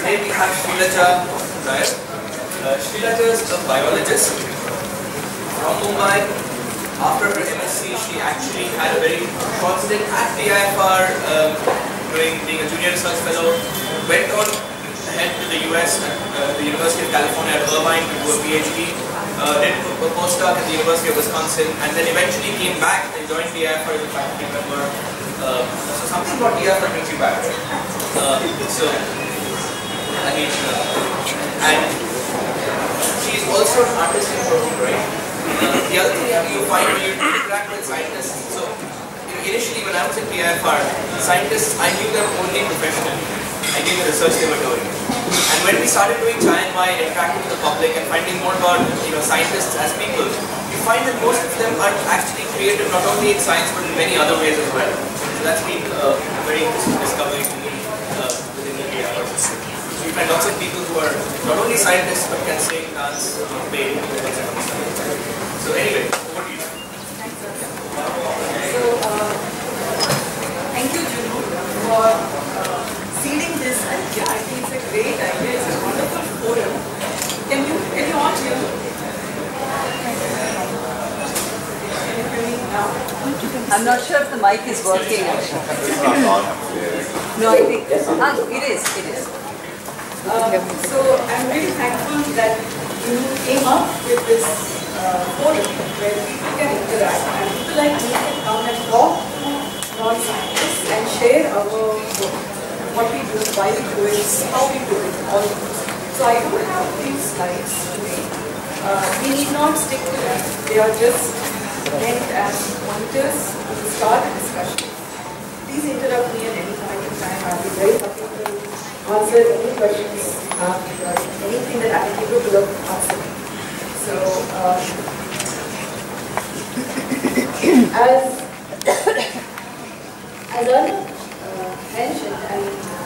today we have Sreelaja Nair. Sreelaja is a biologist from Mumbai. After her MSc, she actually had a very short stint at PIFR being a junior research fellow. Went on ahead to the US at the University of California at Irvine to do a PhD. Did a postdoc at the University of Wisconsin, and then eventually came back and joined PIFR as a faculty member. So something about PIFR brings you back, right? And she's also an artist in her own right. The other thing you find when you interact with scientists, so initially when I was at PIFR, scientists, I knew them only professionally. I knew the research they were doing. And when we started doing Chai and Mai, interacting with the public and finding more about scientists as people, you find that most of them are actually creative not only in science but in many other ways as well. So that's been a very interesting discovery to me within the PIFR system. So you find lots of people who are not only scientists but can sing, dance, paint, etc. So anyway, over to you. Thanks, sir. So, thank you, Junoon, for seeding this idea. I think it's a great idea. It's a wonderful forum. Can you all hear me? Can you hear me now? I'm not sure if the mic is working. It's not on. No, I think it is. It is. So I'm really thankful that you came up with this forum where people can interact and people like me can come and talk to non-scientists and share our work, what we do, why we do it, how we do it, all of this. So I do have these slides today. We need not stick to them. They are just meant as pointers to start a discussion. Please interrupt me at any point in time. I'll be very happy to answer any questions you have regarding anything that I am capable of answering. So, as Arnav mentioned, and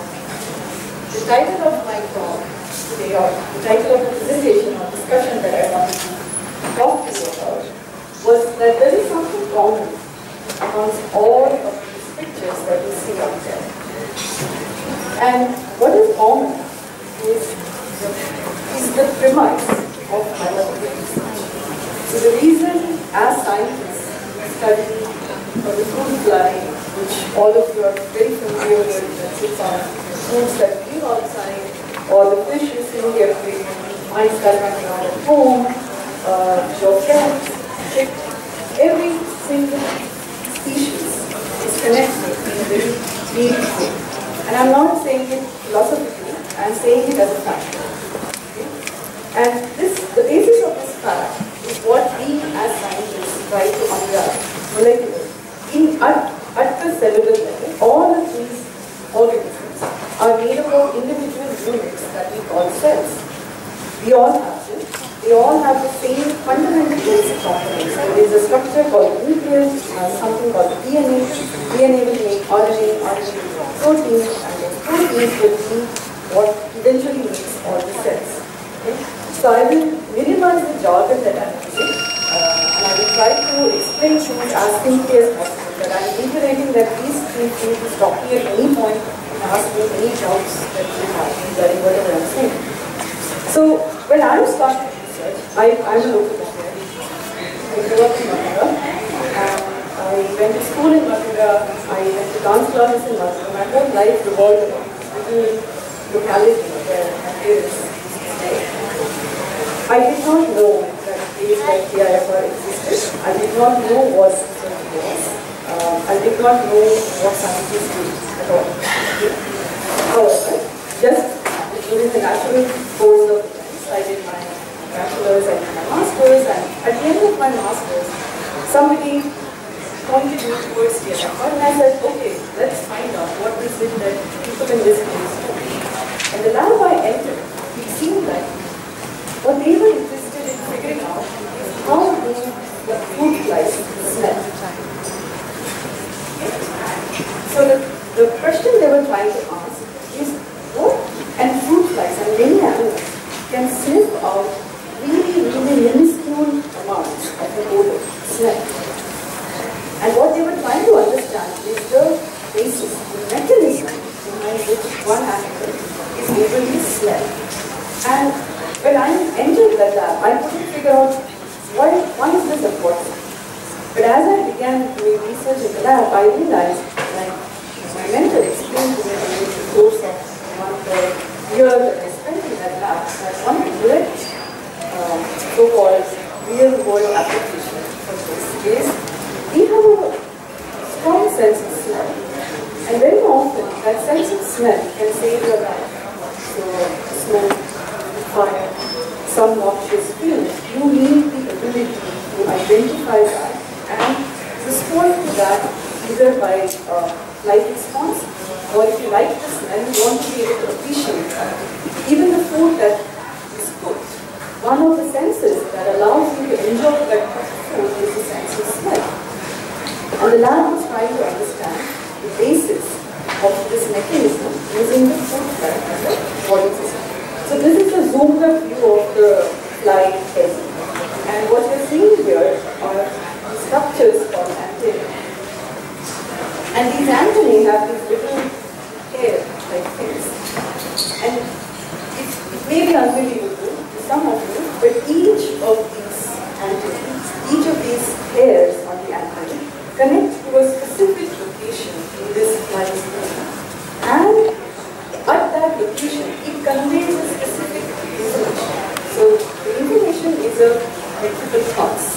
the title of my talk today, or the title of the presentation or discussion that I wanted to talk to you about, was that there is something common amongst all of these pictures that we see out there. And what is common is the premise of biological research. So the reason as scientists study the fruit fly, which all of you are very familiar with, that sits on fruits that live outside, or the fish you see in the aquarium, mice that run around at home, your cats, every single species is connected in a very meaningful way. And I'm not saying it philosophically, I'm saying it as a fact. Okay? And the basis of this fact is what we as scientists try to unravel molecularly. At the cellular level, all of these organisms are made up of individual units that we call cells. We all have them. They all have the same fundamental basic components. There is a structure called the nucleus, something called the DNA. DNA will make RNA, RNA will make proteins, and those proteins will be what eventually makes all the cells. Okay? So I will minimize the jargon that I am using, and I will try to explain things as simply as possible. But I am reiterating that please feel free to stop me at any point and ask me any doubts that you have regarding whatever I am saying. So when I started research, I'm a local doctor. I grew up in Mathura, and I went to school in Mathura. I went to dance classes in Mathura. My whole life revolved around this little locality where my parents used to stay. I did not know that a place like PIFR existed. I did not know what research was. I did not know what scientists do at all. However, just during the natural course of events, I did my bachelor's and my master's, and at the end of my master's, somebody pointed me towards PIFR, and I said, okay, let's find out what is it that people in this place do. And the lab I entered, it seemed like what they were interested in figuring out is how do the fruit flies smell. So the question they were trying to ask is what, and fruit flies and many animals can sniff out really minuscule amounts of the odor, smell. And what they were trying to understand is the basis, the mechanism behind which one animal is able to smell. And when I entered that lab, I couldn't figure out why is this important. But as I began doing research in the lab, I realized, like my mentor explained to me during the course of one of the years that I spent in that lab, that one of the direct so-called real-world application for this is we have a strong sense of smell. And very often, that sense of smell can save your life. So, smoke, fire, some noxious fumes, you need the ability to identify that and respond to that either by light response, or if you like the smell, you want to be able to appreciate that. Even the food that is cooked, one of the senses that allows you to enjoy that food is the sense of smell. And the lab was trying to understand the basis of this mechanism using the food as a body system. So this is a zoomed up view of the fly head. And what you're seeing here are structures called antennae. And these antennae have these little hair-like things. And it may be unbelievable to some of you, but each of these antennae, each of these hairs on the antennae connects to a specific location in this fly's brain. And at that location, it conveys a specific information. So the information is a electrical pulse.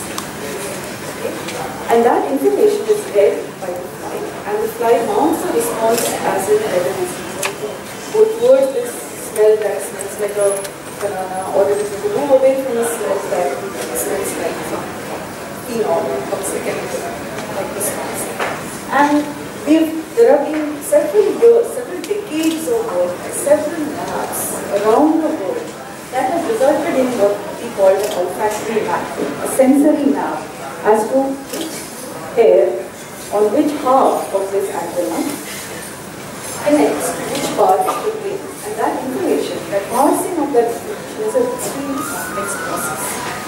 And that information is read by the fly, and the fly mounts a response as it evidence both towards this smell that smells like a banana, or it is to move away from the smell that smells like phenol or toxic chemical like response. And there have been several years, several decades of work, several labs around the world that has resulted in what we call an olfactory map, a sensory map as to which hair on which half of this antenna connects to which part of the brain. And that information, that parsing of that information is an extremely complex process.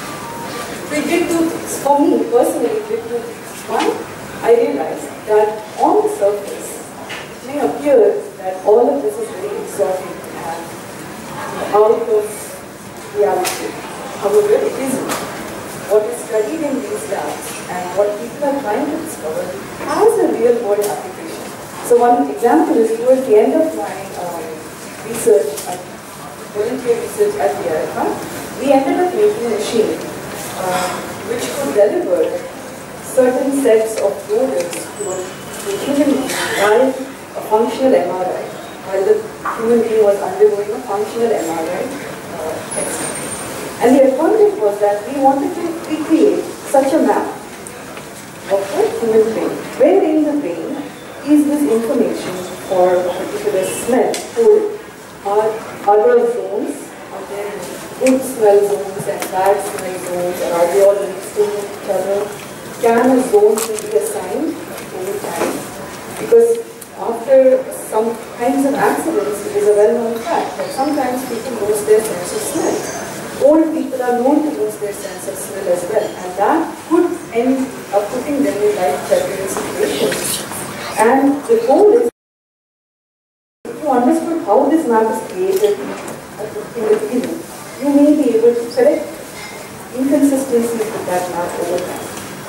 We did two things. For me, personally, we did two things. One, I realized that on the surface, it may appear that all of this is very exotic and out of reality. However, it isn't. What is studied in these labs and what people are trying to discover has a real-world application. So one example is towards the end of my research, volunteer research at the IFR, we ended up making a machine which could deliver certain sets of odors to a human being while a functional MRI, while the human being was undergoing a functional MRI test. And the advantage was that we wanted to recreate such a map of the human brain, where in the brain is this information for a particular smell stored. Are there zones? Are there good smell zones and bad smell zones? Or are they all mixed in with each other? Can a zone be assigned over time? Because after some kinds of accidents, it is a well-known fact that sometimes people lose their sense of smell. Old people are known to lose their sense of smell as well, and that could end up putting them in life-threatening situations. And the goal is, if you understood how this map is created in the beginning, you may be able to correct inconsistencies with that map over time.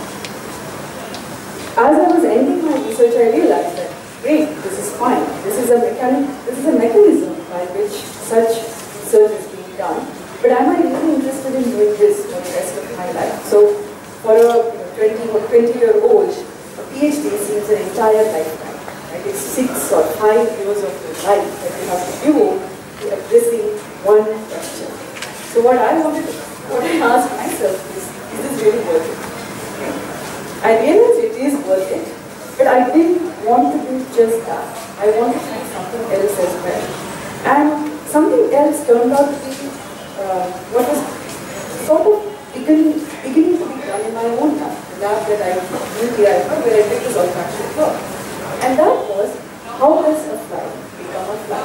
As I was ending my research, I realized that, great, this is fine. This is a mechanism by which such research is being done. But am I really interested in doing this for the rest of my life? So, for a 20-year-old, a PhD seems an entire lifetime. Right? It's 6 or 5 years of your life that you have to devote to addressing one question. So, what I asked myself is this really worth it? Okay. I realized it is worth it, but I didn't want to do just that. I wanted to do something else as well. And something else turned out to be what was sort of beginning to be done in my own lab, the lab that I used here, where I did this olfactory work. And that was, how does a fly become a fly?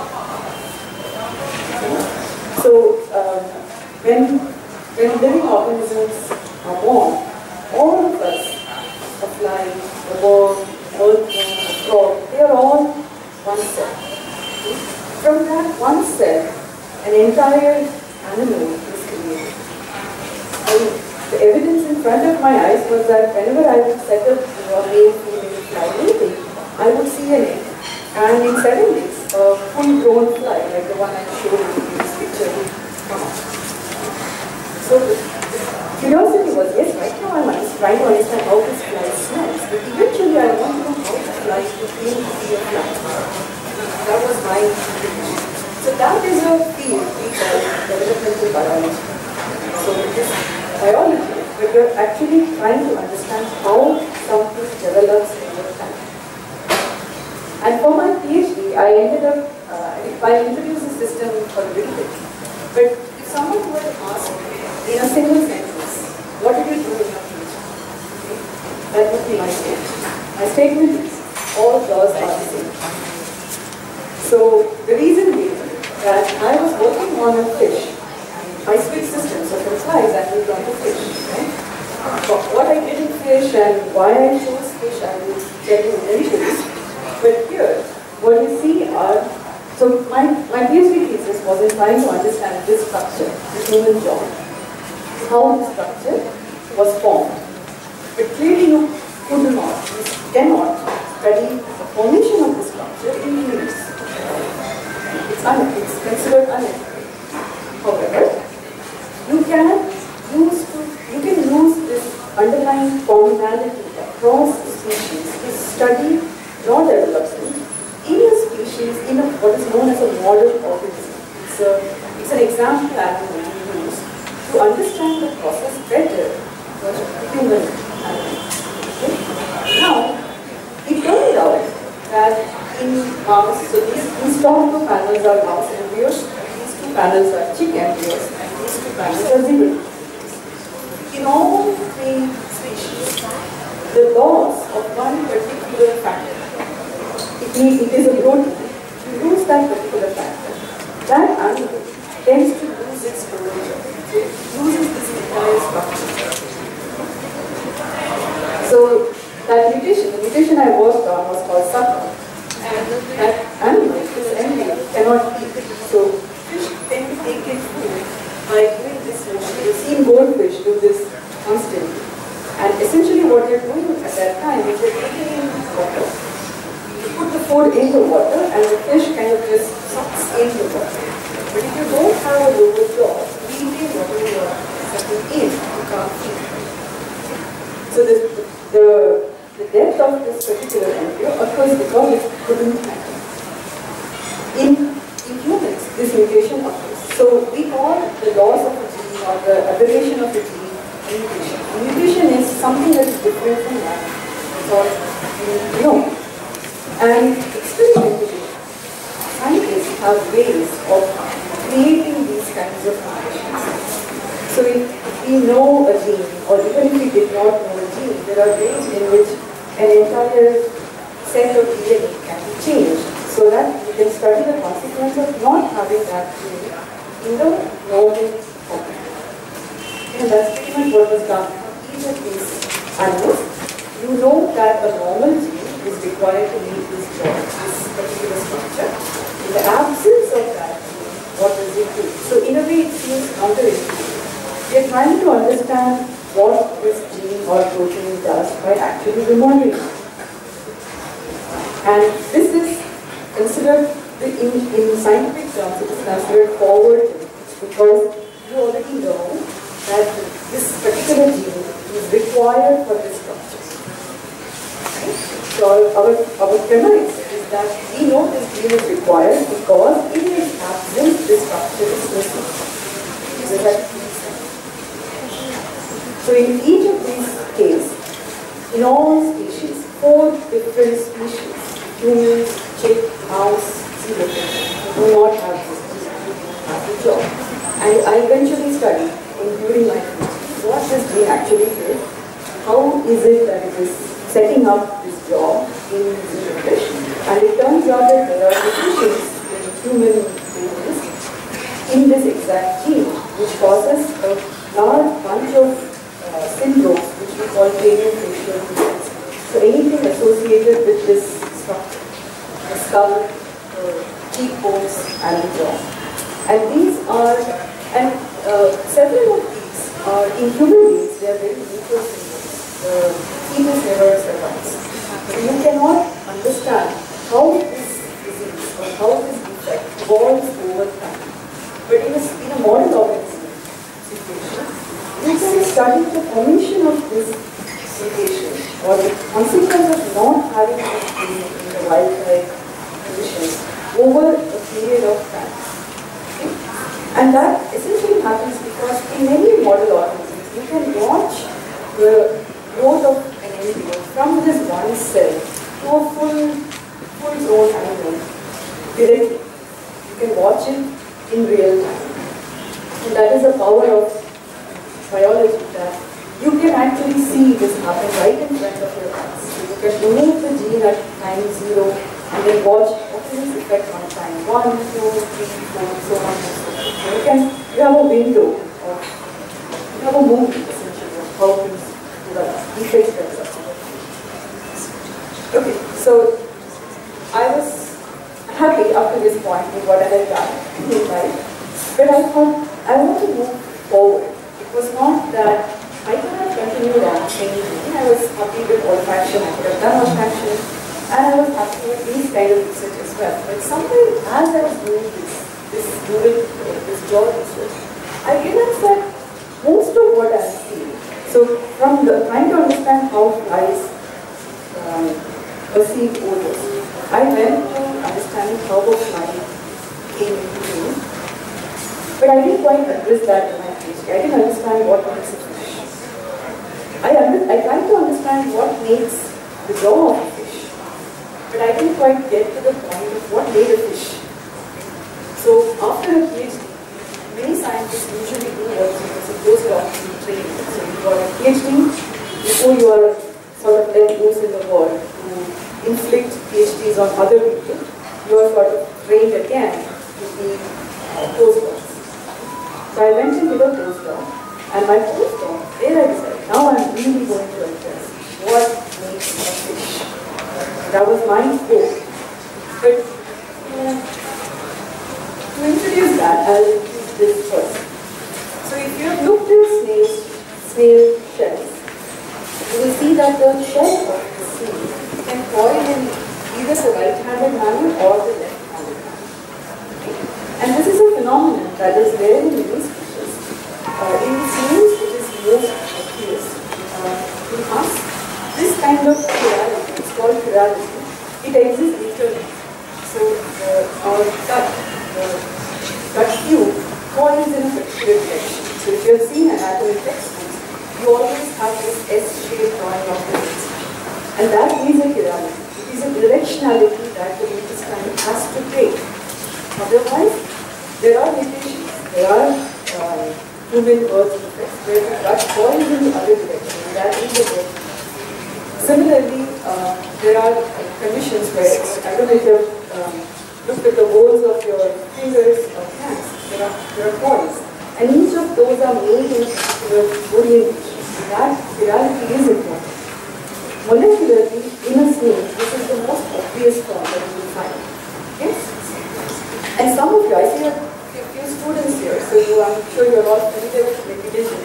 So, when living organisms are born, all of us, a fly, a worm, earthworm, a frog, they are all one cell. From that one cell, an entire animal is created. And the evidence in front of my eyes was that whenever I would set up a male, female fly mating, I would see an egg. And in 7 days, a full-grown fly, like the one I showed you in this picture, would come out. So the curiosity was, yes, right now I'm trying to understand how this fly smells, but eventually I want to know how this fly would feel to be a fly. That was my intention. So that is a field we call developmental biology. So it is biology, but you're actually trying to understand how something develops over time. And for my PhD, I ended up, I introduced the system for a little bit. But if someone were to ask in a single sentence, what did you do in your PhD? That would be my statement. My statement is, all laws are the same. So the reason being that I was working on a fish. I switched systems, so from flies I moved on to fish. Right? But what I did in fish and why I chose fish, I will tell you eventually. But here, what you see are, so my PhD thesis was in trying to understand this structure, the human jaw, how the structure was formed. But clearly you could not, you cannot study the formation of the structure in humans. It's considered unethical. However, you can use this underlying commonality across species to study raw development in a species, in what is known as a model organism. It's an example animal we use to understand the process better for human animals. Okay? Now, it turned out that in mouse, so these top 2 panels are mouse embryos, these 2 panels are chick embryos, and these 2 panels are zebra. In all 3 species, the loss of one particular factor, it is a protein, you lose that particular factor, that animal tends to lose its origin. It loses this entire structure. So that mutation, the mutation I worked on was called sucker. And that animal, this embryo, cannot eat. So fish tend to take its food by doing this motion. You've seen goldfish do this constantly. And essentially what you're doing at that time is you're taking in water. You put the food in the water and the fish kind of just sucks in the water. But if you don't have a lower jaw, retain whatever you're sucking in, you can't eat. So the death of this particular embryo occurs because it couldn't happen. In humans, this mutation occurs. So we call the loss of a gene or the aberration of a gene a mutation. A mutation is something that is different from that. That's all you know. And experimentally, scientists have ways of creating these kinds of mutations. So if we know a gene, or even if we did not know a gene, there are ways in which an entire set of DNA can be changed so that we can study the consequence of not having that gene in the normal form. And that's pretty much what was done for each of these animals. You know that a normal gene is required to meet this job, this particular structure. In the absence of that gene, what does it do? So in a way it seems counterintuitive. We are trying to understand what this gene or protein does by actually remodeling it. And this is considered, in scientific terms, it is considered forward because you already know that this particular gene is required for this structure. Right? So our premise is that we know this gene is required because in its absence this structure is missing. Does that make sense? So in each of these cases, in all species, 4 different species, humans, chick, mouse, zebra, do not have this job. And I eventually studied, during my PhD, what this gene actually did, how is it that it is setting up this job in zebrafish, and it turns out that there are mutations in human babies in this exact gene, which causes a large bunch of syndromes, which we call craniofacial defects. So anything associated with this structure, the skull, the cheekbones, and the jaw. And these are, and several of these are in human beings, they are very neutral syndromes. The fetus never survives. So you cannot understand how this disease or how this defect evolves over time. But in a model organism situation, you can study the formation of this mutation or the consequence of not having this gene in the wild type conditions over a period of time. Okay? And that essentially happens because in many model organisms, you can watch the growth of an embryo from this one cell to a full-grown animal directly. You can watch it in real time. And that is the power of biology, that you can actually see this happen right in front of your eyes. So you can remove the gene at time 0 and then watch what is its effect on time 1, 2, 3, 4, so on and so forth. So you have a window, or you have a movie essentially of how things develop, effects develop. Okay, so I was happy up to this point with what I had done in life, but I thought I want to move forward. It was not that I could have continued on anything. I was happy with olfaction, I could have done olfaction, and I was happy with these kind of research as well. But somewhere, as I was doing this job research, I realized that most of what I'm seeing, so from trying to understand how flies perceive odors, I went to understanding how a fly came into being, but I didn't quite address that in my PhD. I didn't understand what makes a fish. I tried to understand what makes the jaw of a fish, but I didn't quite get to the point of what made a fish. So after a PhD, many scientists usually do what is a postdoc training. So you got a PhD before you are sort of let loose in the world to inflict PhDs on other people. You are sort of trained again to be postdocs. So I went into the postdoc, and my postdoc, there I decided, now I'm really going to address what makes a fish. That was my hope. But to introduce that, I'll introduce this first. So if you have looked at snail shells, you will see that the shell of the snail can coil in either the right-handed manner or the left-handed manner. Okay? And this is a phenomenon that is rare in many species. In snails, it is most obvious. In us, this kind of chirality, it's called chirality, it exists internally. So our gut tube coils in a particular direction. So if you have seen anatomy textbooks, you always have this S-shaped drawing of the intestine. And that is a chirality. It is a directionality that the intestine has to take. Otherwise, there are mutations. There are human birth defects where the gut coils in the other direction. And that is the birth. Similarly, there are conditions where, I don't know if you have looked at the holes of your fingers or hands, there are coils. And each of those are made in a particular orientation. That chirality is important. Molecularly, in a snail, this is the most obvious form that you will find. Yes? And some of you, I see a few students here, so I'm sure you're all familiar with meditation.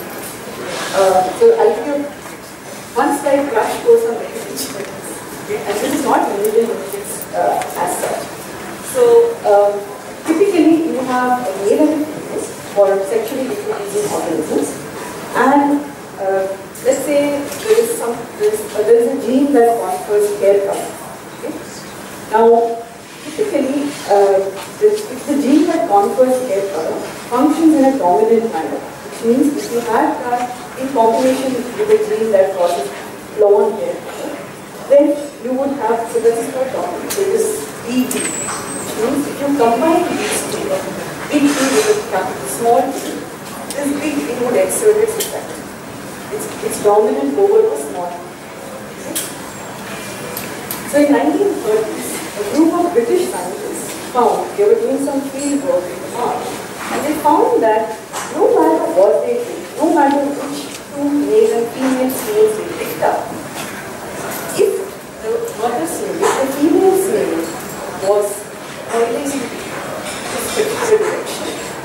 So I'll give you one slide crash course on meditation. Okay? And this is not meditation as such. So typically, you have a male and a female for sexually reproducing organisms, and let's say there is a gene that confers hair color. Okay? Now, typically, if the gene that confers hair color functions in a dominant manner, which means if you have that in combination with a gene that causes blonde hair color, then you would have, so this is called dominant. So this EG, which means if you combine these two, big E with a small e, this big E would exert its effect. It's dominant over the small e. Okay? So in 1930s, a group of British scientists found, they were doing some field work in Mars, and they found that no matter what they did, no matter which two male and female snails they picked up, if the mother snail, if the female snail was pointing in this particular direction,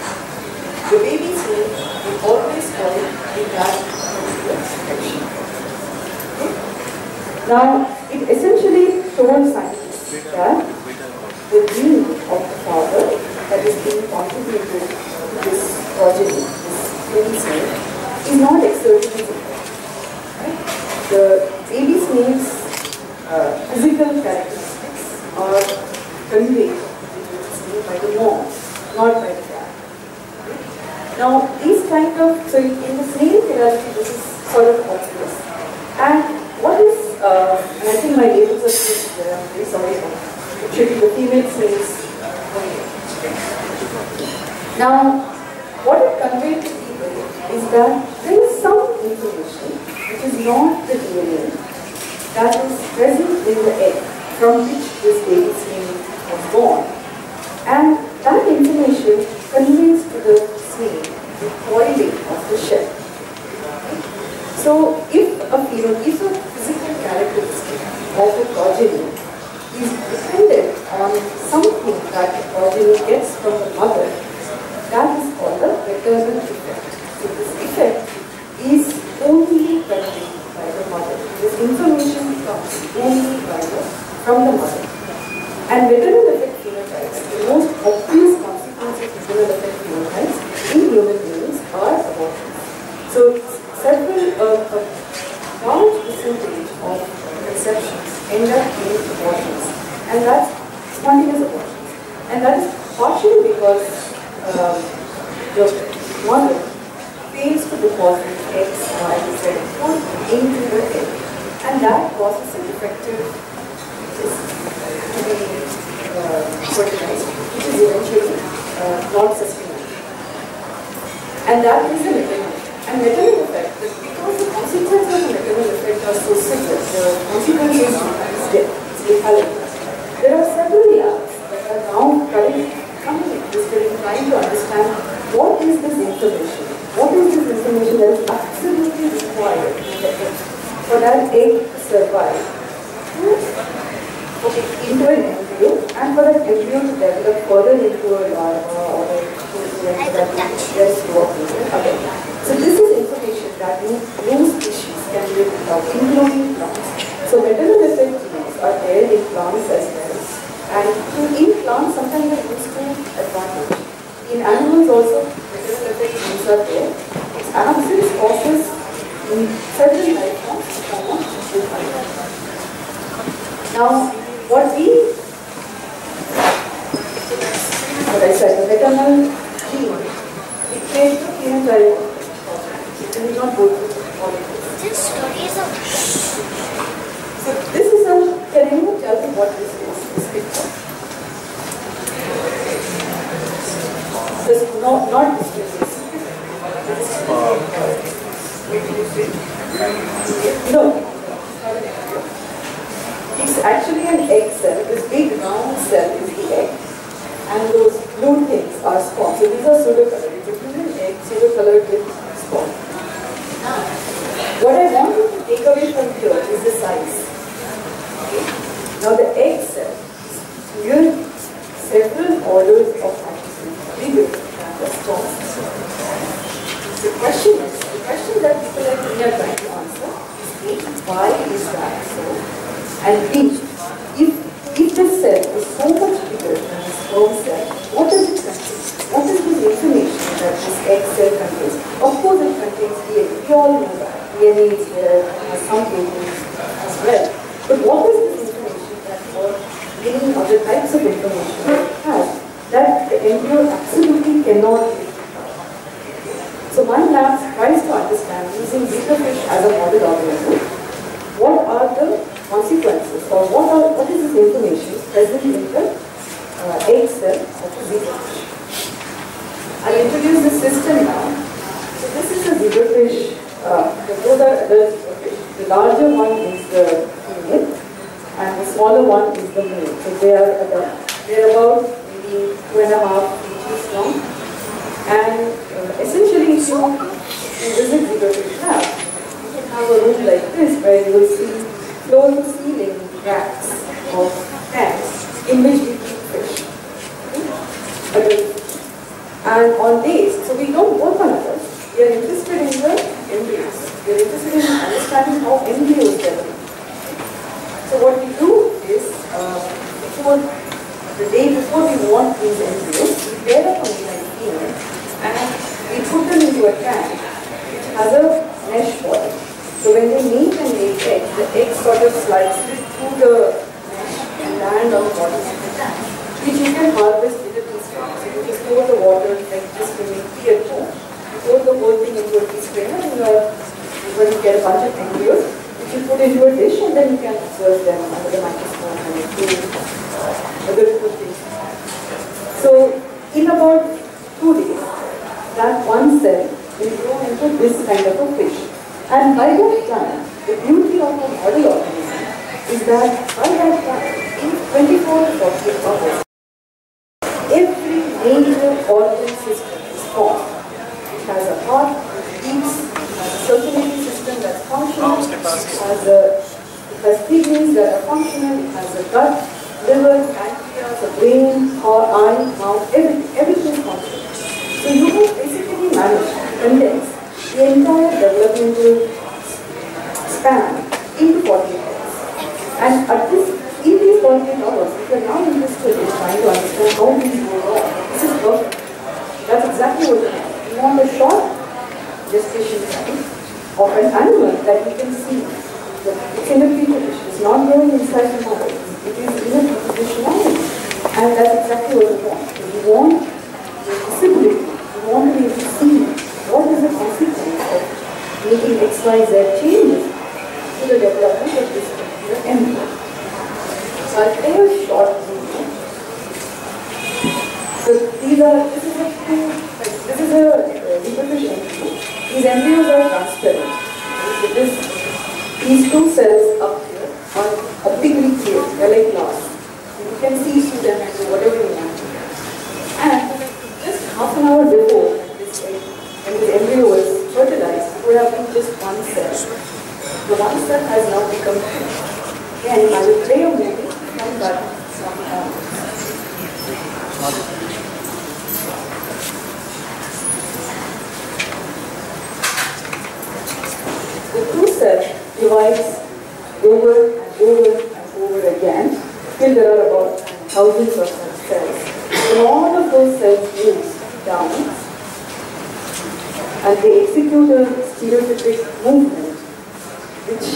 baby snail, we always call it in that particular section. Okay? Now, it essentially told scientists that the gene of the father that is being contributed to this progeny, this baby snail, is not exerting its effect. Right? The baby snail's physical characteristics are conveyed by the mom, not by the dad. Now, these kind of, so in the snail hierarchy, this is sort of obvious. And what is, and I think my labels are switched there, I'm very sorry, it should be the female snails. Now, what it conveyed to people is that there is some information which is not the DNA that is present in the egg from which this baby snail was born. And that information conveys to the snail the coiling of the shell. So if a physical characteristic of the progeny is dependent on something that the progeny gets from the mother, that is called the maternal effect. So this effect is only conveyed by the mother. This information comes only from the mother. And maternal effect phenotypes, the most obvious consequence of maternal effect phenotypes in human beings are abortions. So several, a large percentage of conceptions end up being abortions. And that's spontaneous abortions. And that is partially because the mother fails to deposit X, Y, Z food into the egg. And that causes a defective to be fertilized, which is eventually not sustainable. And that is the maternal effect. And maternal effect, because the consequences of the maternal effect are so severe, the consequences is death, it's lethality. There are several labs that are now currently coming interested in trying to understand what is this information. What is this information that is absolutely required for that egg to survive into an embryo and for that embryo to develop further into a larva or again. So this is information that no species can live without, including plants. So maternal effect genes are there in plants as well. And in plants sometimes they are used to advantage. In animals also, maternal effect genes are there. Its absence causes in certain life forms to come on with fire. Now, what I said, the maternal gene, it creates the phenotype. It will not go through all of this. This story is a... So this is a, can anyone tell me what this is, this picture? This is not this picture. No. It's actually an egg cell. This big round cell is the egg. And those blue things are spots. So these are pseudo-colored. It's a human egg, pseudo-colored with spots. What I want you to take away from here is the size. Okay? Now the egg cell is really several orders of magnitude bigger than the sperm. The question that people like me are trying to answer is A, why is that so? And B, if this cell is so much bigger than the sperm cell, what does it contain? What is the information that this egg cell contains? Of course it contains DNA. We all know that. DNA is there, has some proteins as well. But what is this information that for many other types of information has that the embryo absolutely cannot live without? So my lab tries to understand, using zebrafish as a model organism, what are the consequences or what is this information present in the egg cell of a zebrafish. I'll introduce the system now. So this is a zebrafish. Both are adult zebrafish. The larger one is the female and the smaller one is the male. So they are adult. They're about maybe 2.5 inches long. And essentially, if you visit zebrafish lab, you can have a room like this where you will see floor-to-ceiling racks of tanks in which we keep fish. Okay? And on days, so we don't work into a tank which has a mesh body. So when they mate and lay eggs, the egg sort of slides through the mesh and land on the bottom of the tank, which you can harvest with a teaspoon. So you just pour the water like just when you tea at home. You pour the whole thing into a tea strainer and when you get a bunch of embryos, which you put into a dish and then you can observe them under the microscope and do other good things. So in about 2 days, that one cell will grow into this kind of a fish. And by that time, the beauty of a model organism is that by that time, in 24 to 48 hours, every major organ system is formed. It has a heart, it beats, it has a circulatory system that's functional, it has kidneys that are functional, it has a gut, liver, pancreas, a brain, or eye, mouth, everything is functional. So you have basically managed to condense the entire developmental span into 48 hours. And in these 48 hours, if you are now interested in trying to understand how these go wrong, this is perfect. That's exactly what you want. You want a short gestation time of an animal that you can see. It's in a petri dish. It's not growing inside the mother. It is in a petri dish only. And that's exactly what you want. You want the visibility. You want to be able to see what is the consequence of making XYZ changes to the development of this particular embryo. So I'll play a short video. So this is a zebrafish embryo. These embryos are transparent. So these two cells up here are optically clear. They're like glass. You can see through them and do whatever you want. And just half an hour before, when this embryo was fertilized, it would have been just one cell. The one cell has now become two. Again, I will play a movie from that. The two cells divides over and over and over again till there are about thousands of cells. And all of those cells move down and they execute a stereotypic movement which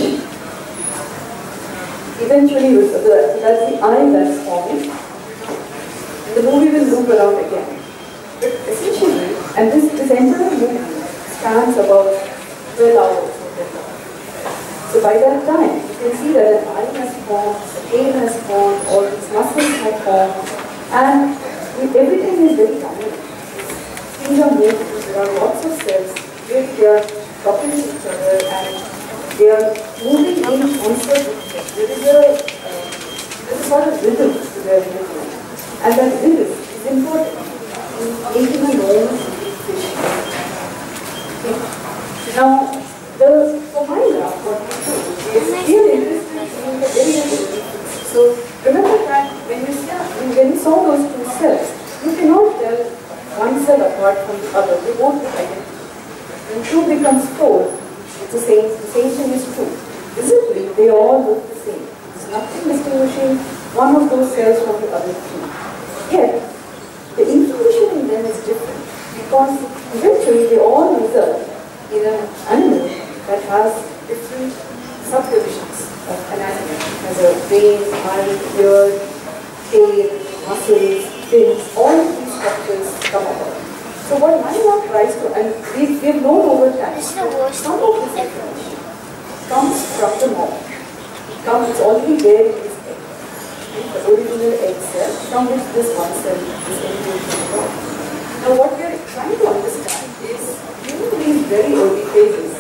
eventually that's the eye that's forming. And the movie will loop around again. But essentially, and this entire movement spans about 12 hours. So by that time, you can see that an eye has formed, the tail has formed, all these muscles have formed, and everything is very dynamic. Things are moving, there are lots of cells, they are talking to each other, and they are moving in concert with each other. There is a sort of rhythm to their movement, and that rhythm is important in making a known fish. Now, for my graph, what we do is we are interested in the very important. So remember that when you saw those two cells, you cannot tell one cell apart from the other. They both look identical. When 2 becomes 4, it's the same thing is true. Visibly, they all look the same. There's nothing distinguishing one of those cells from the other 2. Yet, the information in them is different because eventually they all result in an animal that has different subdivisions of anatomy. It has a brain, eye, ear, tail, muscles, fins, all of these structures come about. So what Nair tries to, and we've known over time, some of this information comes from the mom. It's already there in this egg. The original egg cell from which this one cell is embryo. Now what we are trying to understand is, during these very early phases,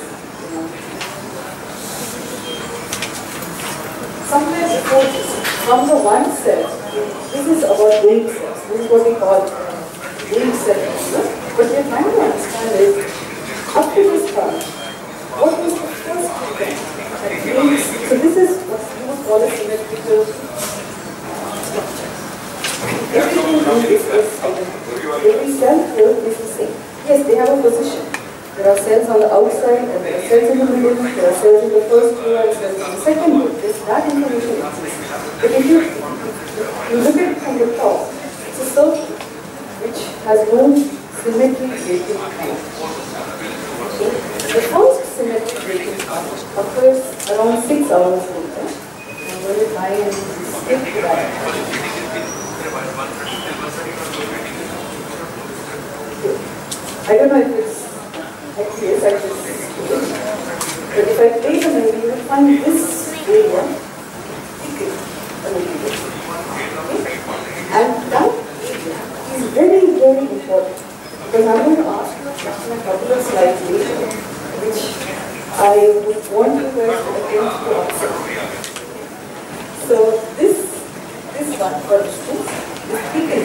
somewhere before this, from the one cell, this is our brain cells. This is what we call brain cell. What we are trying to understand is, up to this point, what was the first thing that brings? So this is what you would call a symmetrical structure. Everything in this is identical. Every cell here is the same. Yes, they have a position. There are cells on the outside, and there are cells in the middle, there are cells in the first row, and cells in the second row. That information exists. But if you look at it from the top, it's a circle which has no symmetry creating. 6 hours later. I'm going to try and skip that. I don't know if it's actually yes, I just but if I play the movie, you will find this area thicker a little bit. Okay? And that is very, very important because I'm going to ask you a question a couple of slides later, which I would want you guys to attempt to answer. So this one, for instance, is thicker.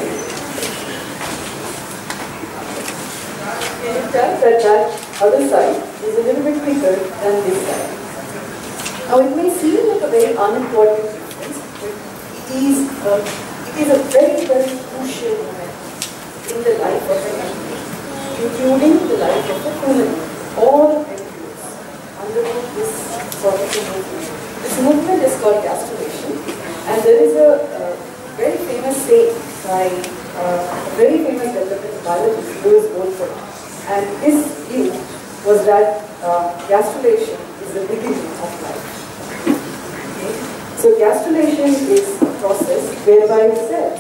Can you tell that that other side is a little bit thicker than this side? Now it may seem like a very unimportant difference, but it is a very, very crucial moment in the life of an entity, including the life of a human. All embryos undergo this sort of a movement. This movement is called gastrulation, and there is a very famous saying by a very famous developmental biologist, Louis Goldberg. And his view was that gastrulation is the beginning of life. Okay? So gastrulation is a process whereby cells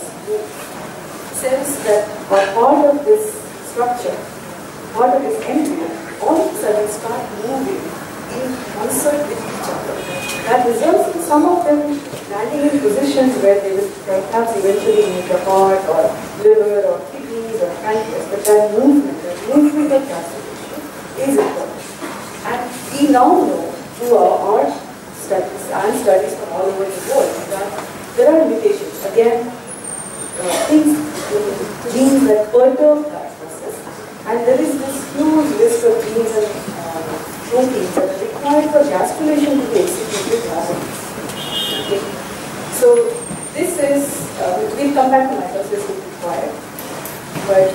that are part of this structure, part of this embryo, all of a sudden start moving in concert with each other. That results in some of them landing in positions where they will perhaps eventually make a heart or liver or kidneys or pancreas, but that movement of gastrulation is important. And we now know through our studies and studies from all over the world that there are limitations. Again, things, genes that perturb that process, and there is this huge list of genes and proteins that are required for gastrulation to be executed rapidly. Okay. So this is, we'll come back to mitosis if required, but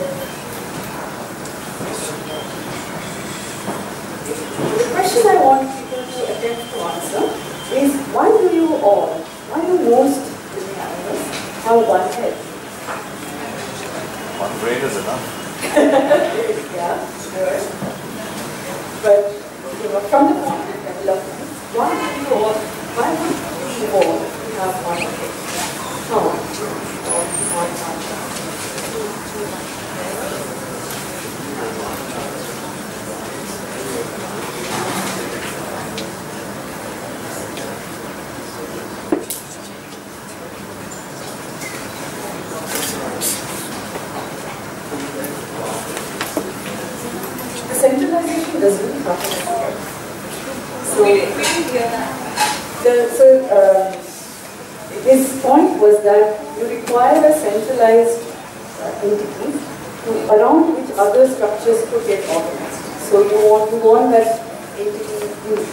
the question I want people to attempt to answer is why do most living animals have one head? One brain is enough. Yeah, sure. But from the point of development, why would we all have one head? Centralization doesn't happen. So we didn't hear that. His point was that you require a centralized entity around which other structures could get organized. So you want that entity unique.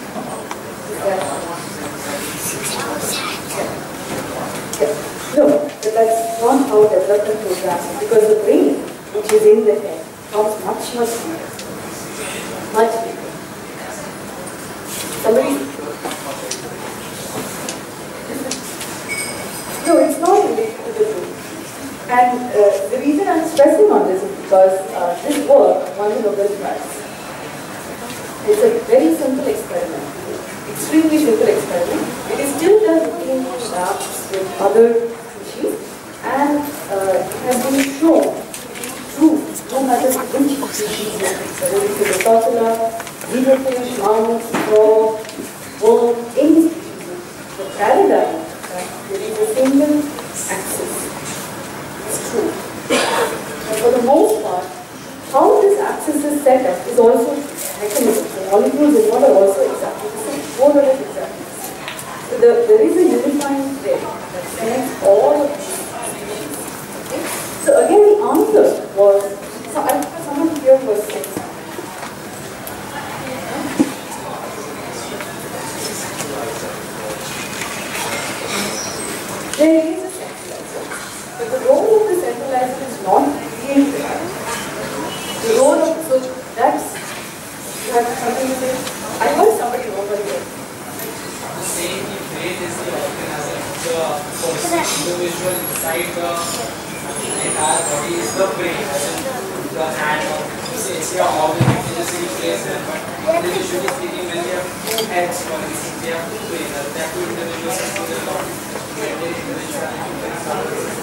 No, but that's not how development programs, because the brain, which is in the head, comes much bigger. Much bigger. Somebody? No, it's not related to the brain. And the reason I'm stressing on this is because this work won the Nobel Prize. It's a very simple experiment, extremely simple experiment. It is still done in labs with other species, and it has been shown true no matter which species it is, whether it is a tortola, zebrafish, mouse, frog, worm, any species. The paradigm that there is a single axis is true. And for the most part, how this axis is set up is also mechanism. The molecules involved are also exactly the same. More or less exactly the same. So there is a unifying thread that connects all of these species. Okay? So again, the answer was, so I think someone here was saying something. There is a centralizer, but the role of the centralizer is not create the life. The role of, so that's, you have something to say? I heard somebody over here. The same brain is the organism, the individual inside the entire body is the brain, as in the hand or it's your organ, it is in place there, but individually speaking, when you have two heads, for instance, they have two brains. That two individuals can do the lot. Maintain individuality.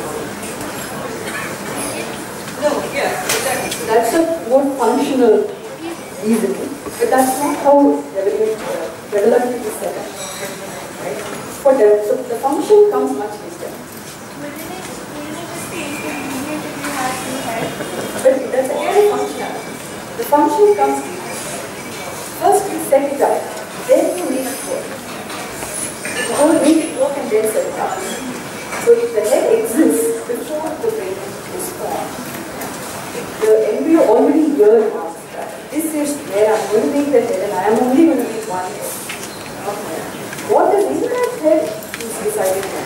No, yeah, exactly. That's a more functional reasoning, but that's not how development is set up. Right? So the function comes much later. But that's again a functionality. The function comes later. First you set it up, then you make it work. You don't make it work and then set it up. So if the head exists before the brain is formed, the embryo already earmarks that this is where I'm going to make the head and I am only going to make one head. What is in that head is decided now.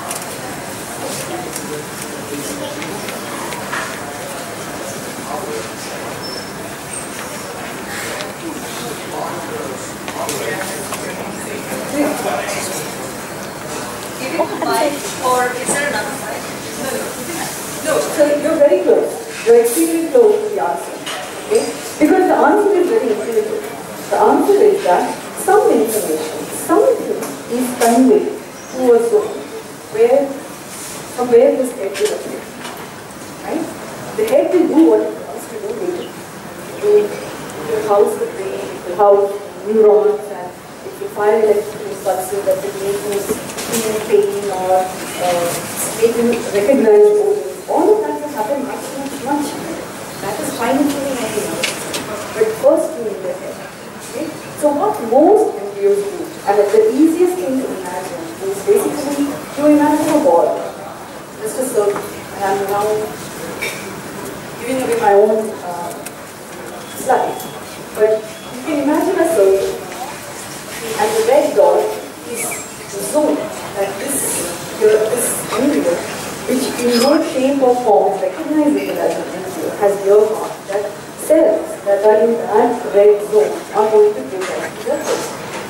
Give it to Mike, or is there another Mike? No, so you're very close. You're extremely close to the answer. Okay? Because the answer is very intuitive. The answer is that some information, something is conveyed to a zone from where this head will appear. Right? The head will do what it wants to do later. It will house the brain, it will house neurons, and it will fire electrical impulses that will make you feel pain or make you recognize odors. All of that will happen much. That is fine-tuning of the nerve. But first you need the head. Okay? So what most embryos do, and the easiest thing to imagine is basically you imagine a ball, just a circle, and I'm now giving away my own slide. But you can imagine a circle, and the red dot is the zone that this embryo, which in no shape or form is recognizable as an embryo, has earmarked that cells that are in that red zone are going to give rise to the cell.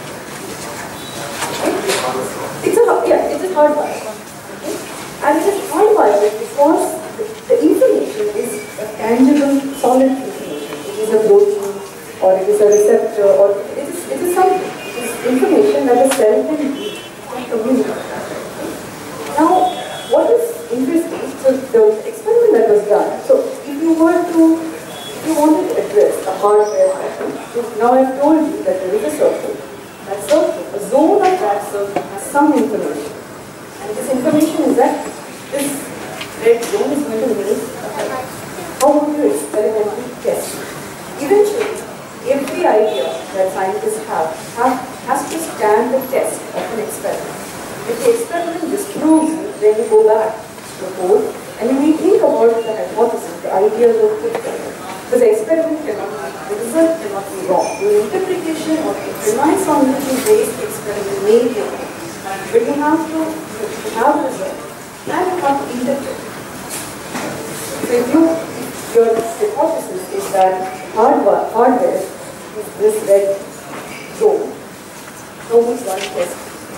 It's a hardwire. Okay? And it is hardwired because the information is a tangible, solid information. It is a protein, or it is a receptor, or it is something. It is information that a cell can read and communicate. Now, what is interesting, so the experiment that was done, so if you wanted to address a hardware pattern, now I've told you that there is a circle. That circle, a zone of that circle has some information. And this information is that this red zone is going to make a height. How would you experimentally test it? Eventually, every idea that scientists have has to stand the test of an experiment. If the experiment disproves it, then you go back to the code and you may think about the hypothesis, the ideas of the experiment. Because the experiment the result cannot be wrong. Your interpretation or the premise on which you base the experiment may be wrong. But you have to have the result and you have to interpret it. So if your hypothesis is that hardware is this red zone, so which one test?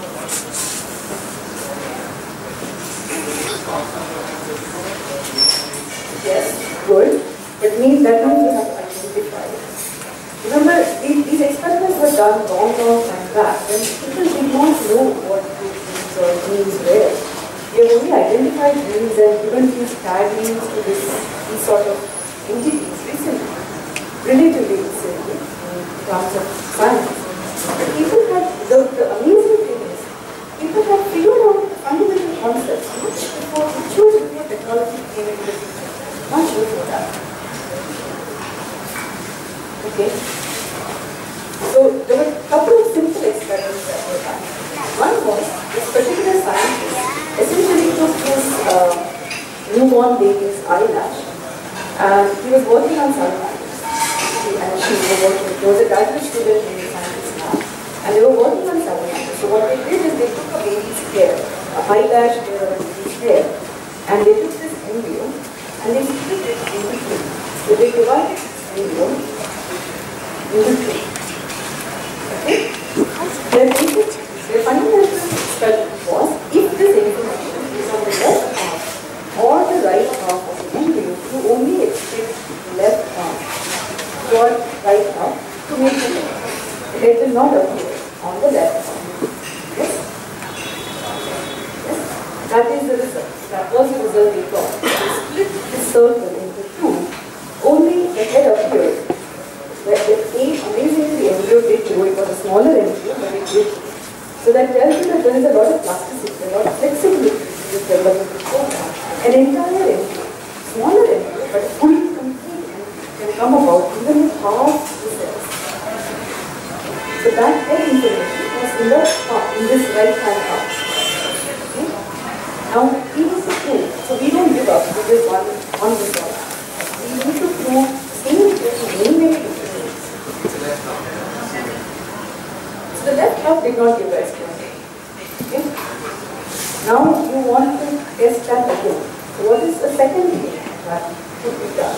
Yes, good. But that means you have to identify it. Remember, these experiments were done long time back when people did not know what proteins or genes were. They have only identified genes and given these tag names to these sort of entities recently, relatively recently, in terms of science. But people had, the amazing thing is, people had figured out the fundamental concepts much before technology came into the picture. Much before that. Okay. So there were a couple of simple experiments that were done. One was this particular scientist essentially took his newborn baby's eyelash and he was working on salamanders. He and she were working. There was a graduate student in the scientist lab and they were working on salamanders. So what they did is they took a baby's hair, a eyelash hair of a baby's hair, and they took this embryo and they split it into two. So they divided this embryo into two. Okay? Their fundamental experiment was if this information is on the left arm or the right arm of the embryo, you only expect the left arm or right arm to make the head. The head will not appear on the left arm. Yes? That is the result. That was the result they got. They split the circle into two. Only the head appeared. Where amazingly the embryo did grow. It was a smaller embryo, but it did. So that tells you that there is a lot of plasticity, a lot of flexibility in this developmental program. An entire embryo, smaller embryo, but fully complete embryo can come about even with half the cells. So that head information was in the part, in this right hand part. Okay? Now we need to prove, so we don't give up with this one result. We need to prove same thing in many different ways. So the left half did not give rise to anything. Okay? Now you want to test that again. So what is the second thing that should be done?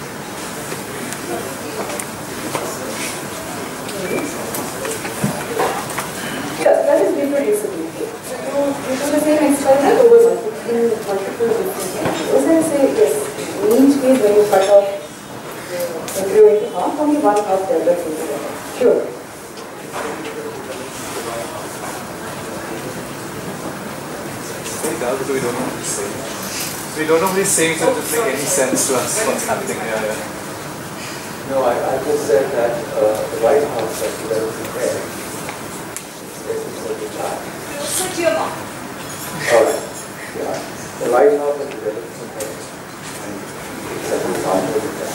Yes, that is reproducibility. So you do the same experiment over multiple different embryos and say, yes, in each case when you cut off the embryo into half, only one half develops into the other. Sure. Because we don't know what he's saying. We don't know what he's saying, so it doesn't make any sense to us what's happening here. No, I just said that the White House has developed a pair. Sit your mouth. All right. Yeah. The White House has developed some pairs. And it's an example of that.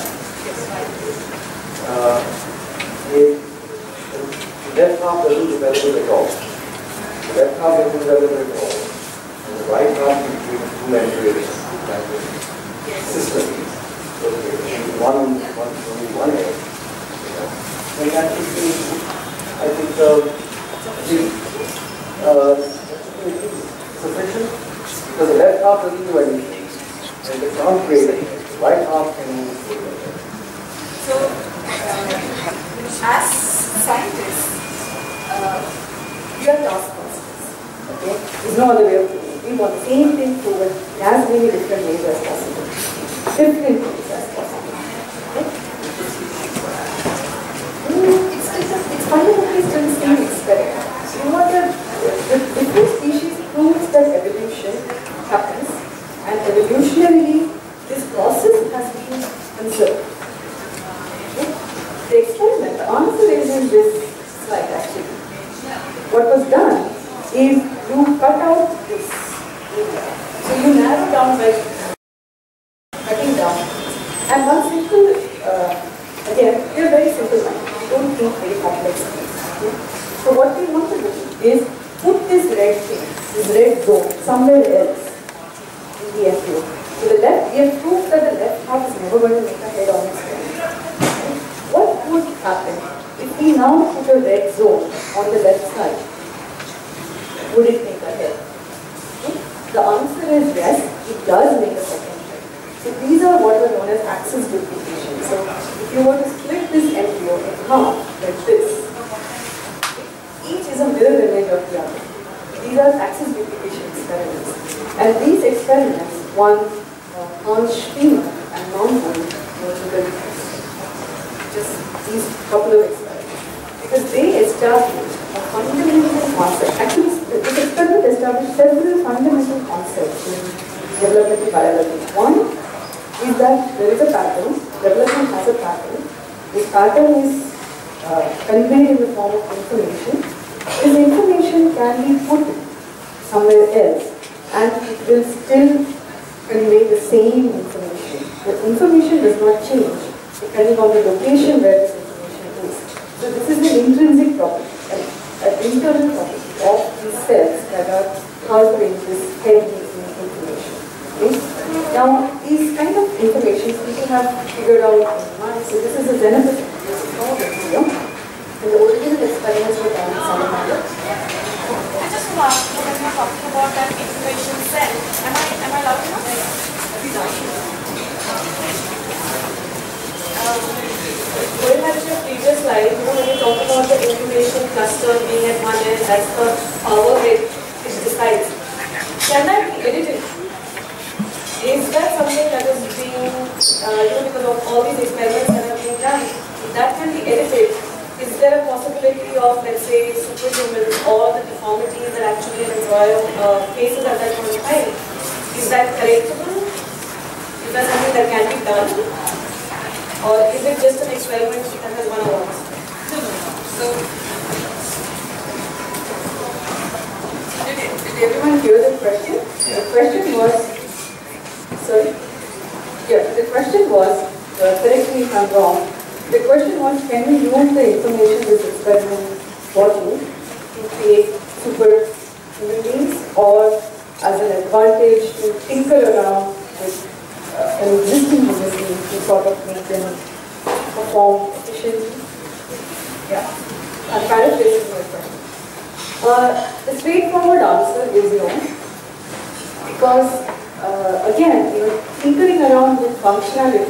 The left half doesn't develop it at all. The left half doesn't develop it at all. And the right half is between two embryos. System. So only one egg. And that is, I think, sufficient because the left half doesn't do anything. And the can't create it. The right half can move. So, as scientists, we are taskmasters. Okay? There's no other way of doing it. We want the same thing proven in as many different ways as possible. Different ways as possible. Okay? It's fundamentally still the same experiment. You want the different species proves that evolution happens, and evolutionarily this process has been conserved. Okay? The experiment, the answer is in this slide actually. What was done is you cut out this area. So you narrow down by cutting down. And one simple, again, we are very simple minded. We don't think very complex things. Okay? So what we want to do is put this red thing, this red zone, somewhere else in the embryo. So the left, we have proved that the left half is never going to make a head on its own. Okay? What would happen if we now put a red zone on the left side? Would it make a head? Okay? The answer is yes, it does make a second head. So these are what are known as axis duplication. So if you were to split this embryo in half like this, each is a mirror image of the other. These are axis duplication experiments. And these experiments, one Hans Steiner and Mumbai Local, just these couple of experiments, because they established a fundamental concept. Actually, this experiment established several fundamental concepts in developmental biology. One is that there is a pattern, development has a pattern. This pattern is conveyed in the form of information. This information can be put somewhere else and it will still convey the same information. The information does not change depending on the location where this information is. So this is an intrinsic property, an internal property of these cells that are harboring this head information. Okay? Now, these kind of information people have figured out in mind. So this is a genetic problem. And the original experiments were done in some manner. I just want to ask you, when you're talking about that information cell, am I loud enough? Going back to your previous slide, when you talk about the information cluster being at one end, that's the power head which decides. Can that be edited? Is that something that is being, because of all these experiments that have been done, if that can be edited, is there a possibility possibility of, let's say, superhumans or the deformities that actually an employer faces at that point of time, is that correctable? Is that something that can be done? Or is it just an experiment that has gone on? So, did everyone hear the question? The question was, sorry? Yeah, the question was, correct me if I'm wrong, the question was, can we use the information this experiment brought you to create super human beings, or as an advantage to tinker around with an existing human being to sort of make them perform efficiently? Yeah, I'm paraphrasing my question. The straightforward answer is no, because again, tinkering around with functionality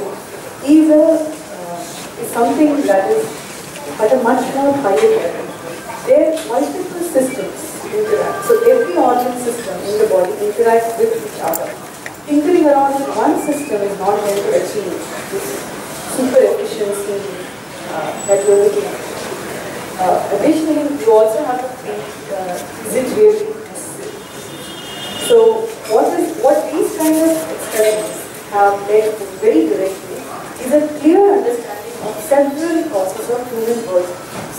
is something that is at a much more higher level. There are multiple systems interact. So every organ system in the body interacts with each other. Tinkering around with one system is not going to achieve this super efficiency that you're looking at. Additionally, you also have to think, is it really necessary? So what these kind of experiments have led to very directly is a clear understanding of several causes of human birth defects.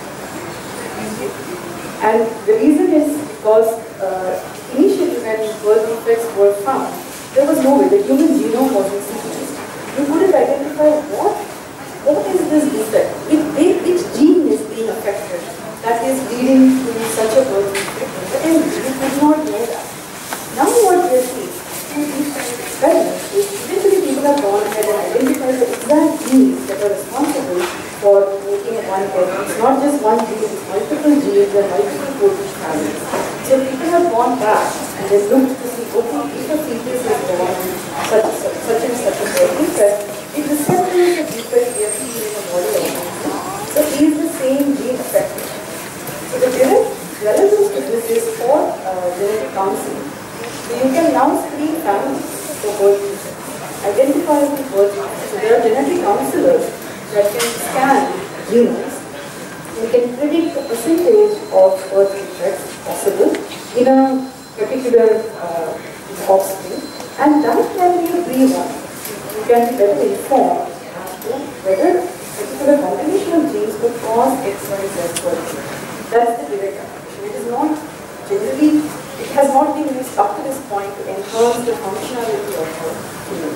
And the reason is because initially when birth defects were found, there was no way, the human genome wasn't sequenced. You couldn't identify what is this defect, which gene is being affected that is leading to such a birth defect. Again, we could not know that. Now what we are seeing through these kind of experiments is eventually people have gone ahead and identified the exact genes that are responsible for making one egg. It's not just one gene, it's multiple genes and multiple protein families. So people have gone back and they looked to see, okay, if a fetus is born such and such a birth defect, it resembles the defect we are seeing in the body organism. So is the same gene affected? So the direct relevance to this is for genetic counseling. So you can now screen families for birth defects, identify the birth defects. So there are genetic counselors that can scan genomes and can predict the percentage of birth defects possible in a particular offspring, and that can be a pre-one. You can be better informed as to whether a particular combination of genes could cause X, Y, Z birth defect. That's the direct application. It is not generally, it has not been used up to this point to enhance the functionality of the human.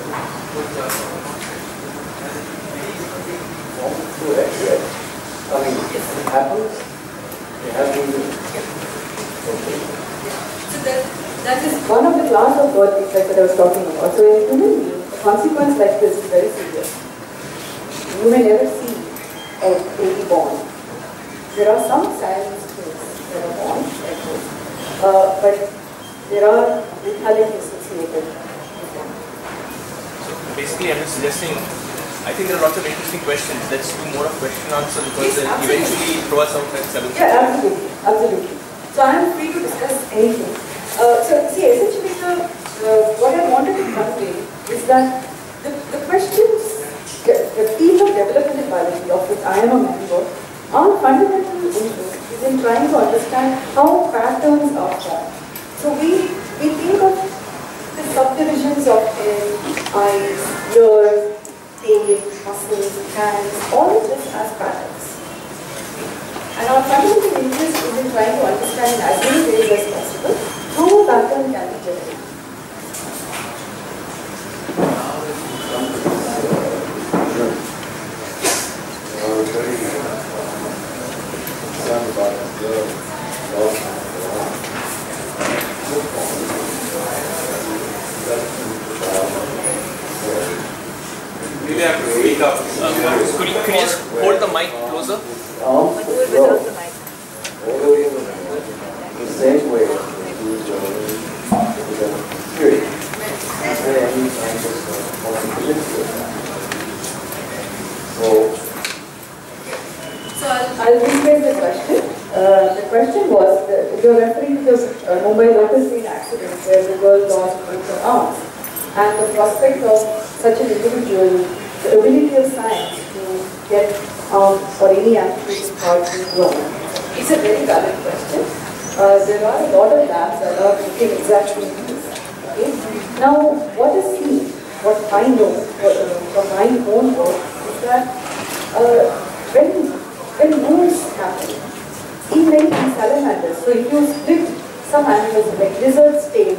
I mean, if it happens, it has been okay. So that is one of the class of birth defects that I was talking about. So in human beings, a consequence like this is very serious. You may never see a baby born. There are some silent kids that are born like this, but there are lethality associated with them. So basically, I'm just suggesting, I think there are lots of interesting questions. Let's do more of question and answer because Yes, they'll eventually throw us out at 7. Yeah, absolutely, absolutely. So I am free to discuss anything. So see, essentially, what I wanted to convey is that the questions, the field of developmental biology of which I am a member, our fundamental interest is in trying to understand how patterns are formed. So we think of the subdivisions of head, eyes, ears, tail, muscles, hands, all of this as patterns. And our fundamental interest is in trying to understand in as many ways as possible how a pattern can be generated. Maybe I have to speak up. Could you just hold the mic closer? Without the mic. The same way you do the period. Is there any kind of possibility? So I'll rephrase the question. The question was, you're referring to the Mumbai Local train accident where the girl lost both her arms, and the prospect of such an individual, the ability of science to get or any amputated part being grown? It's a very valid question. There are a lot of labs that are looking exactly at this. Okay? Now, what is seen, what I know from my own work is that when moves happen, even in salamanders, so if you split some animals like lizards' tail,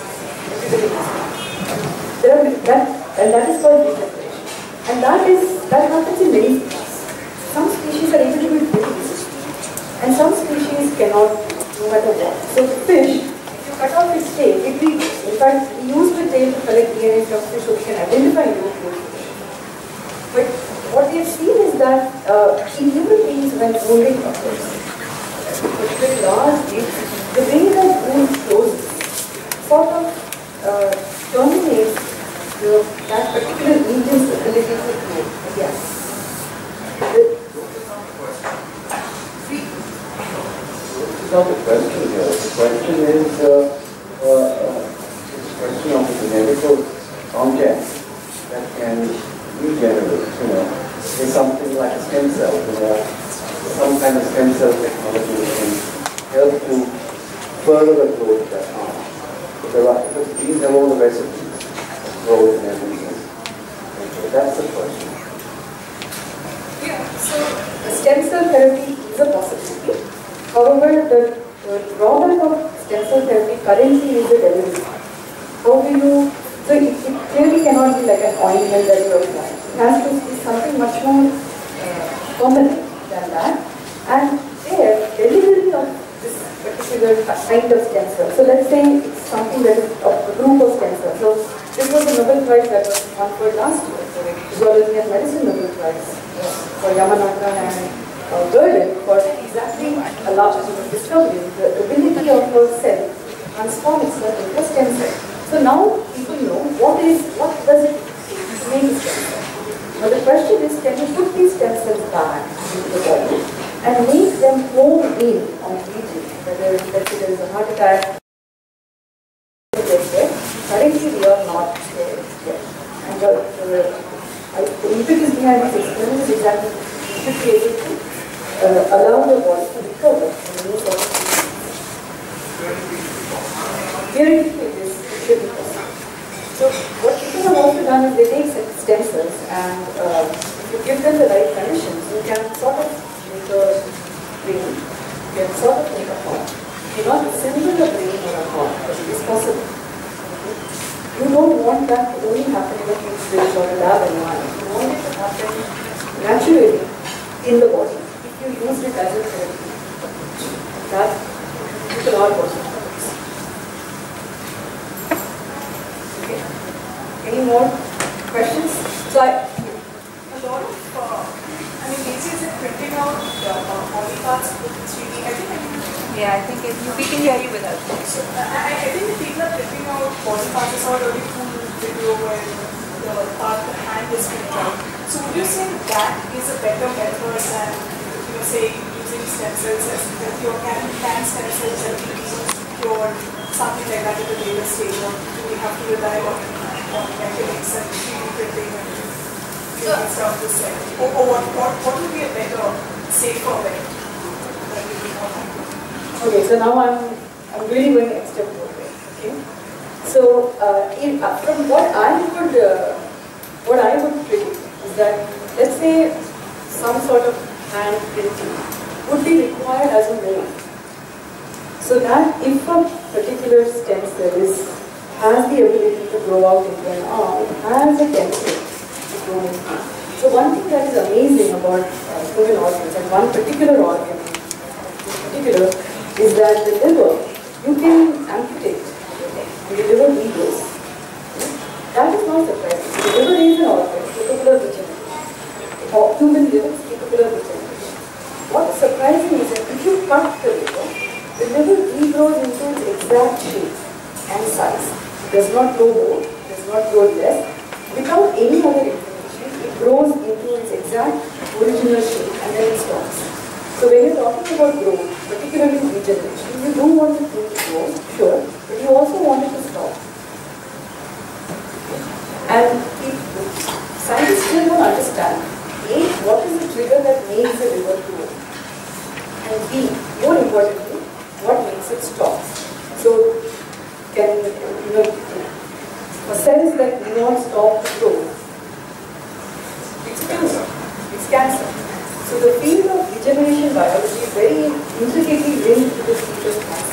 that is called regeneration. And that happens in many species. Some species are able to be very resistant, and some species cannot, no matter what. So the fish, if you cut off its tail, it regrows. In fact, we use the tail to collect DNA from fish so we can identify new fish. But what we have seen is that in human beings, when wounding occurs, very large deep, the way that wound closes sort of terminates that particular region's ability to grow again. It's not the question here. The question is the question of the genetical content that can regenerate. Is something like a stem cell. Some kind of stem cell technology that can help to further the growth of that arm. Because these have all the recipes of growth and everything. Okay, that's the question. Yeah, so stem cell therapy is a possibility. However, the drawback of stem cell therapy currently is the delivery. How do you, so it clearly cannot be like an ointment that you apply. It has to be something much more permanent than that. And there, delivery of this particular kind of stem cell. So let's say it's something that is of a group of stem cells. So this was the Nobel Prize that was conferred last year, Zoology and Medicine Nobel Prize for Yamanaka and Berlin for exactly a large discovery, the ability of a cell to transform itself into a stem cell. So now people know what does it take to make a stem cell. Now the question is, can you put these stem cells back into the body and make them home in on region, whether let's say there is a heart attack, currently we are not there yet. And the impetus behind this experiment is exactly we should be able to allow the body to recover from any sort of disease. Theoretically, this should be possible. So what people have also done is they take stem cells and if you give them the right conditions, you can sort of make a brain, you can sort of make a heart. You not assemble a brain or a heart, but it is possible. You don't want that to only happen in a fridge or a lab environment. You want it to happen naturally in the body. You used it as a therapy. That people are possible. Okay. Any more questions? So a lot of, these days they're printing out body parts with 3D. I think we can hear you without. So I think the people are printing out body parts. I saw a really cool video where the part of the hand is printed out. So would you say that is a better method than say using stem cells as your can stem cells that be cured, something like that at a later stage, or do we have to rely on mechanics and 3D printing and making stuff to sell? Or what would be a better, safer way? okay, so now I'm really going to step forward. Okay, so from what I would predict is that let's say some sort of hand printing would be required as a mold. So that if a particular stem cell has the ability to grow out into an arm, it has a tendency to grow into. So one thing that is amazing about human organs, and one particular organ in particular, is that the liver, you can amputate and the liver regrows. That is not surprising. The liver is an organ capable of regeneration. Human liver is capable of regeneration. What's surprising is that if you cut the liver regrows into its exact shape and size. It does not grow more, does not grow less. Without any other information, it grows into its exact original shape and then it stops. So when you're talking about growth, particularly regeneration, you do want the thing to grow, sure, but you also want it to stop. And scientists still don't understand, A, what is the trigger that makes a river flow? And B, more importantly, what makes it stop? So, can, for cells that do not stop to grow, it's cancer. It's cancer. So the field of regeneration biology is very intricately linked to the field of cancer.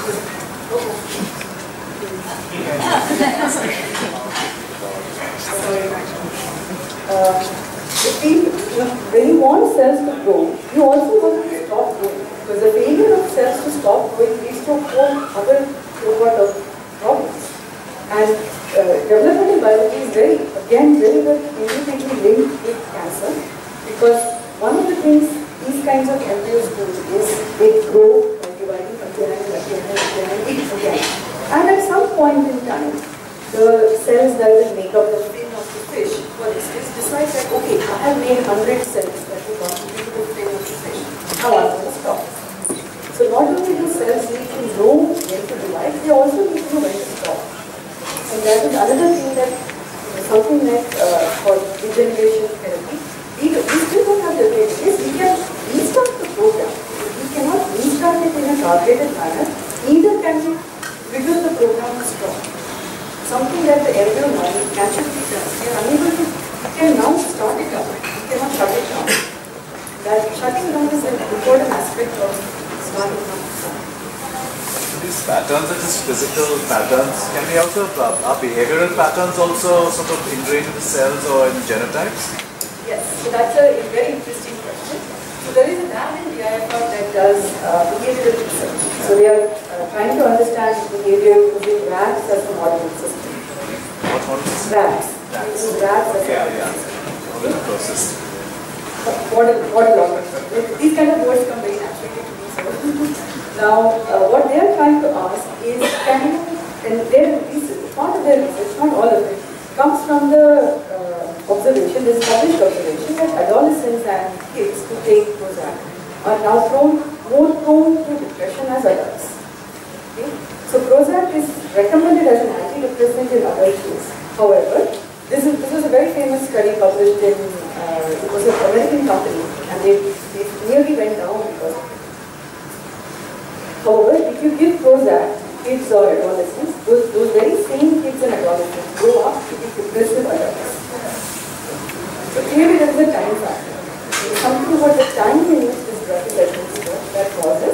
The field, when you want cells to grow, you also want them to stop growing. Because the failure of cells to stop growing leads to a whole other cohort of problems. And developmental biology is very intricately linked with cancer, because one of the things these kinds of embryos do is they grow by dividing again, and at some point in time, the cells that will make up the fin of the fish, for instance, decide that, okay, I have made 100 cells that will contribute to the fin of the fish. Now I'm going to stop. So not only do cells need to know when to divide, they also need to know when to stop. And that is another thing that something like for regeneration therapy, we still don't have the ability. Yes, we can restart the program. We cannot restart it in a targeted manner. Neither can we reduce the program and stop. Something that the embryo naturally does. We are unable to, we can now start it up. We cannot shut it down. That shutting down is an important aspect of starting up. These patterns are just physical patterns. Can we also, are behavioral patterns also sort of ingrained in the cells or in genotypes? Yes, so that's a very interesting question. So there is a lab in DIFR that does behavioral research. So they are trying to understand behavior using rats as a modeling system. What model system? Rats. Using rats as a Yeah. Model process. Model. These kind of words come very naturally to me. So now, what they are trying to ask is, can you, and part of their research, not all of it, comes from the observation, this published observation, that adolescents and kids who take Prozac are now more prone to depression as adults. Okay? So Prozac is recommended as an antidepressant in adult use. However, this was a very famous study published in, it was an American company, and they nearly went down because of it. However, if you give Prozac kids or adolescents, those very same kids and adolescents grow up to be depressive adults. So clearly there is a time factor. There is something about the time in which this drug is administered that causes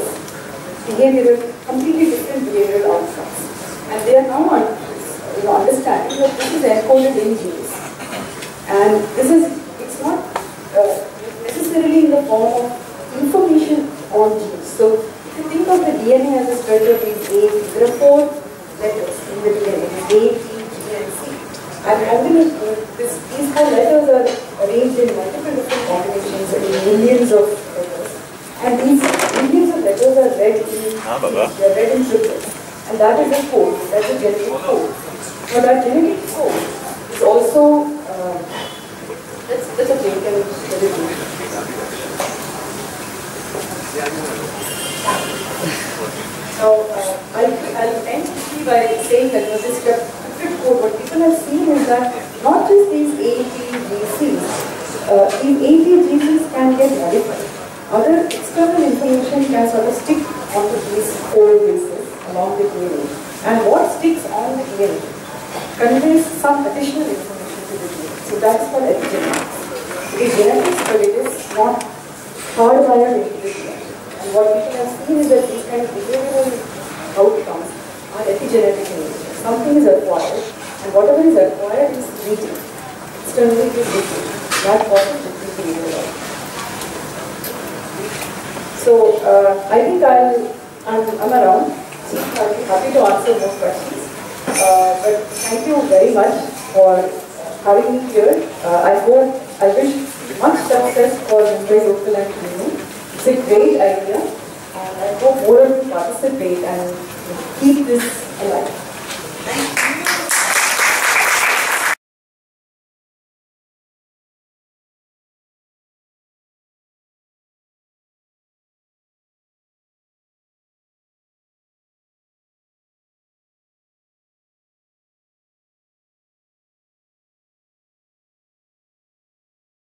completely different behavioral outcomes. And they are now understanding that this is encoded in genes. And it's not necessarily in the form of information on genes. So if you think of the DNA as a stretch of these there are 4 letters in the DNA, A, T, G, and C. And these 4 letters are arranged in multiple different combinations in millions of letters. And these millions of letters are read in triplets. And that is a code, that's a genetic code. Now that genetic code is also, that's a genetic code. Now, I'll end by saying that this cryptic code, what people have seen is that not just these ATGCs, these ATGCs can get modified. Other external information can sort of stick onto these 4 bases along the DNA. And what sticks on the DNA conveys some additional information to the DNA. So that's called epigenetics. It is genetics, but it is not hardwired into the DNA. And what people have seen is that these kind of behavioral outcomes are epigenetic in nature. Something is acquired, and whatever is acquired is leaked. Externally it is leaked. That causes different behavioral outcomes. So I think I'm around. So I'll be happy to answer more questions. But thank you very much for having me here. I wish much success for Mumbai Local and Junoon. It's a great idea, and I hope more of you participate and keep this alive.